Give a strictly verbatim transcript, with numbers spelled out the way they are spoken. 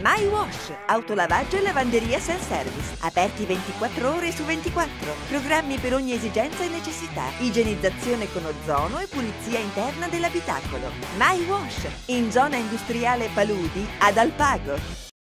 My Wash, autolavaggio e lavanderia self-service, aperti ventiquattro ore su ventiquattro. Programmi per ogni esigenza e necessità, igienizzazione con ozono e pulizia interna dell'abitacolo. My Wash, in zona industriale Paludi, ad Alpago.